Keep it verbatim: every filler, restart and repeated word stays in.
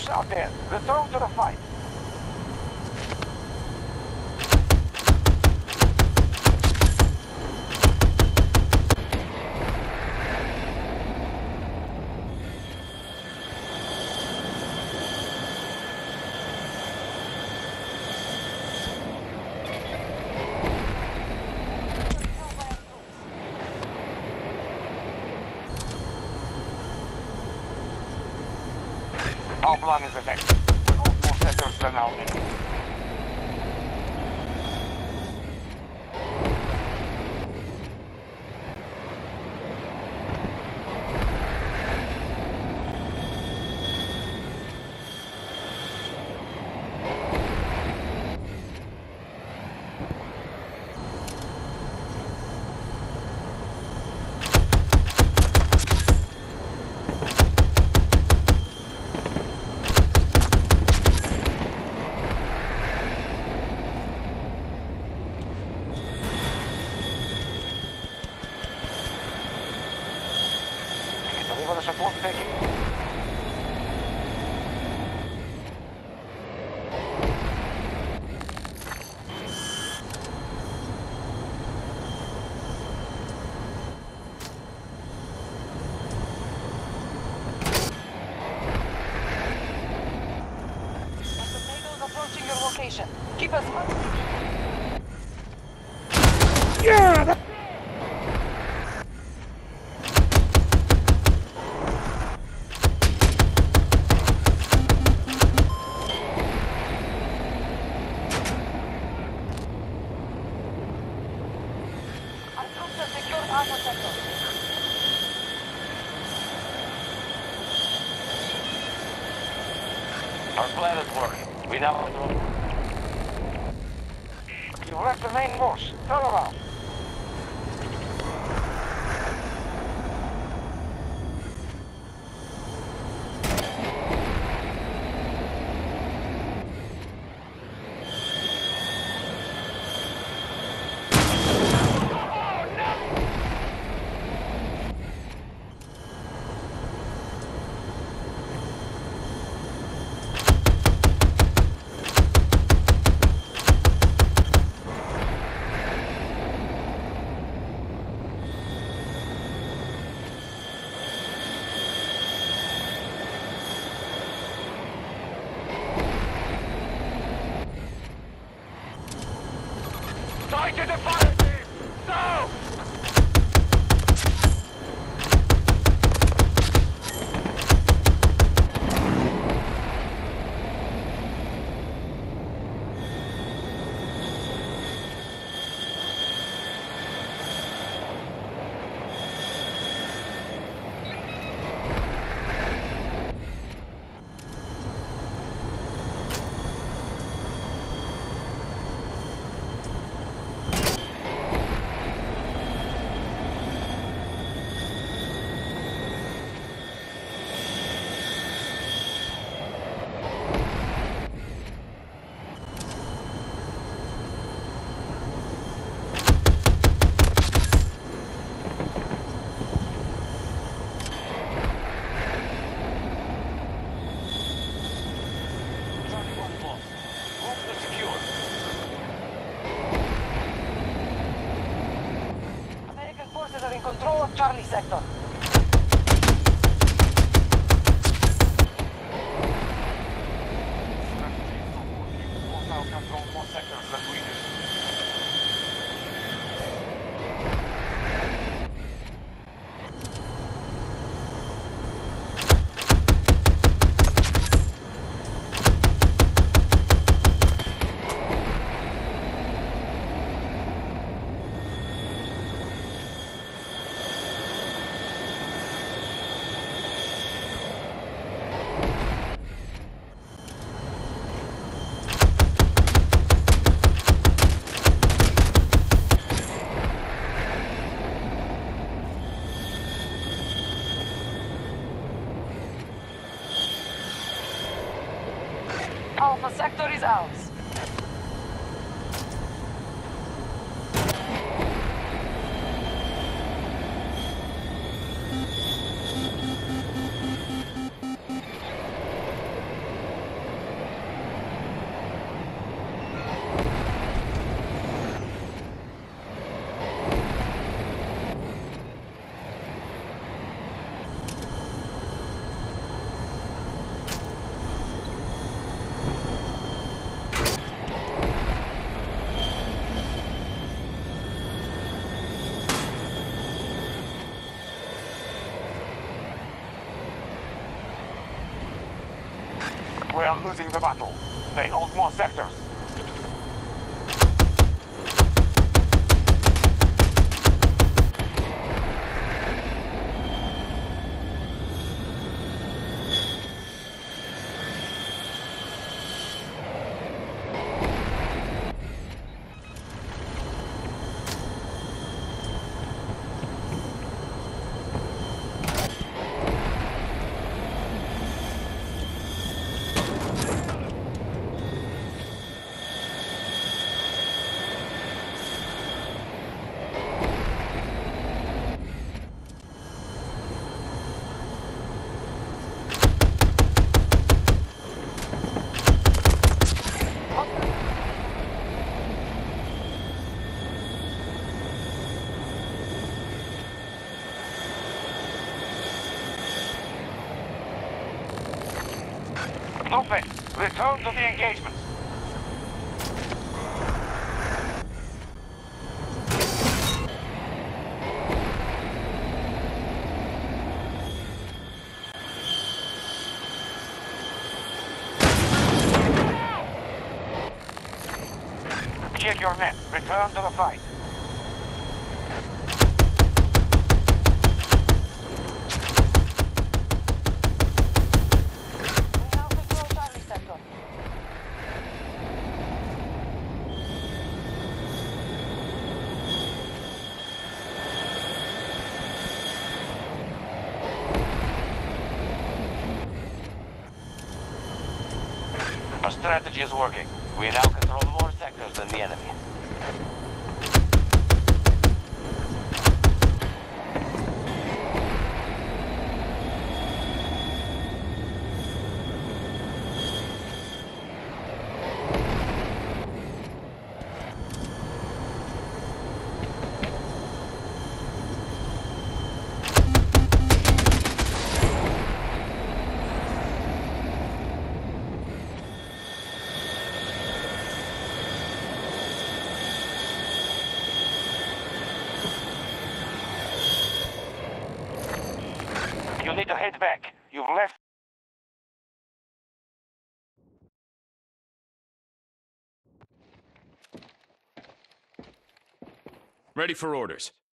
push out there. Return to the fight. Our plan is effective. More sectors than our enemy. Arriva the support taking. Approaching your location. Keep us up. Yeah! That Our plan is working. We now know. You left the main force. Turn around. Target the fire team! No! Are in control of Charlie sector. Now control more sectors than we do. Alpha sector is ours. We are losing the battle. They hold more sectors. Lopez, return to the engagement. Check your men. Return to the fight. We now control Charlie sector. Our strategy is working. We now control more sectors than the enemy. You need to head back. You've left. Ready for orders.